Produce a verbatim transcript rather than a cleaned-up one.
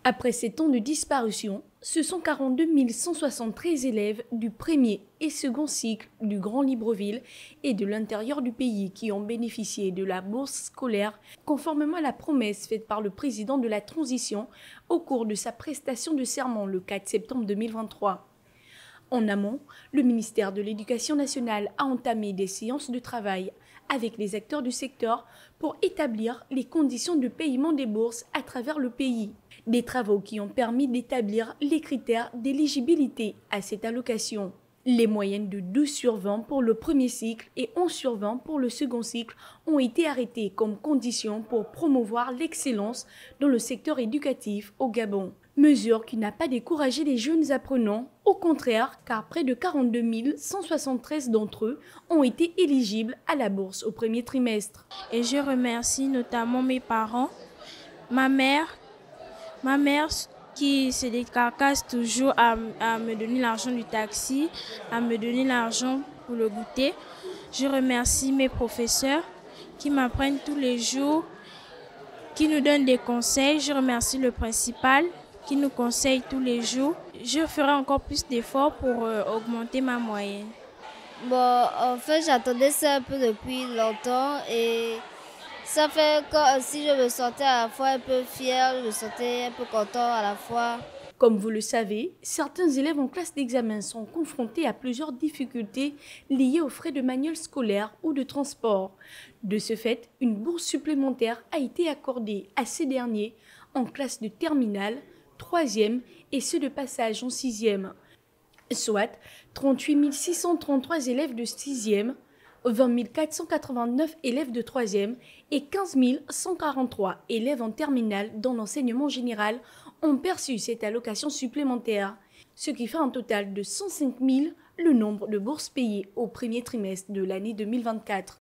Après sept ans de disparition, ce sont quarante-deux mille cent soixante-treize élèves du premier et second cycle du Grand Libreville et de l'intérieur du pays qui ont bénéficié de la bourse scolaire conformément à la promesse faite par le président de la transition au cours de sa prestation de serment le quatre septembre deux mille vingt-trois. En amont, le ministère de l'Éducation nationale a entamé des séances de travail avec les acteurs du secteur pour établir les conditions de paiement des bourses à travers le pays. Des travaux qui ont permis d'établir les critères d'éligibilité à cette allocation. Les moyennes de douze sur vingt pour le premier cycle et onze sur vingt pour le second cycle ont été arrêtées comme condition pour promouvoir l'excellence dans le secteur éducatif au Gabon. Mesure qui n'a pas découragé les jeunes apprenants, au contraire, car près de quarante-deux mille cent soixante-treize d'entre eux ont été éligibles à la bourse au premier trimestre. Et je remercie notamment mes parents, ma mère, ma mère qui se décarcasse toujours à, à me donner l'argent du taxi, à me donner l'argent pour le goûter. Je remercie mes professeurs qui m'apprennent tous les jours, qui nous donnent des conseils. Je remercie le principal qui nous conseille tous les jours. Je ferai encore plus d'efforts pour euh, augmenter ma moyenne. Bon, en fait, j'attendais ça un peu depuis longtemps et ça fait que si je me sentais à la fois un peu fière, je me sentais un peu content à la fois. Comme vous le savez, certains élèves en classe d'examen sont confrontés à plusieurs difficultés liées aux frais de manuel scolaire ou de transport. De ce fait, une bourse supplémentaire a été accordée à ces derniers en classe de terminale, troisième et ceux de passage en sixième. Soit trente-huit mille six cent trente-trois élèves de sixième, vingt mille quatre cent quatre-vingt-neuf élèves de troisième et quinze mille cent quarante-trois élèves en terminale dans l'enseignement général ont perçu cette allocation supplémentaire, ce qui fait un total de cent cinq mille le nombre de bourses payées au premier trimestre de l'année deux mille vingt-quatre.